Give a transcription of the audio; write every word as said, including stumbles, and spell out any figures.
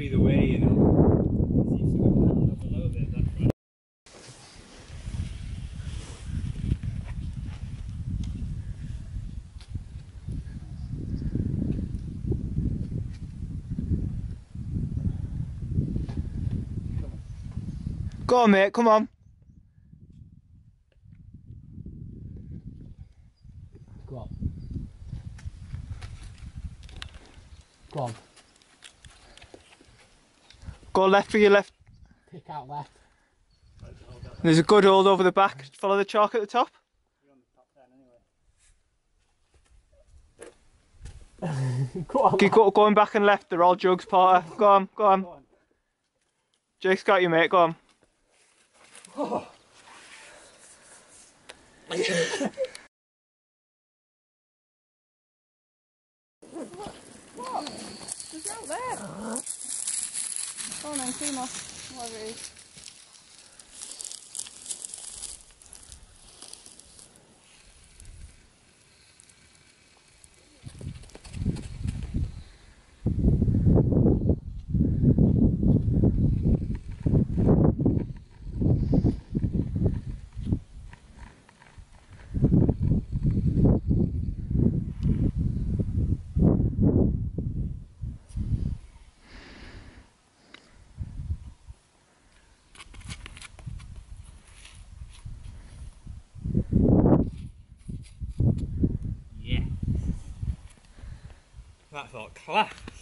either way, you know. Seems to go down up a little bit, that front. Go on, mate, come on. Go on. Go on. Go left for your left. Pick out left. There's a good hold over the back. Follow the chalk at the top. You're on the top ten anyway. Go on. Keep go, going back and left. They're all jugs, Porter. Go on, go on. Go on. Jake's got you, mate. Go on. Oh. What? There's out there. Oh no, two more. Whatever it is. Yeah. That felt class.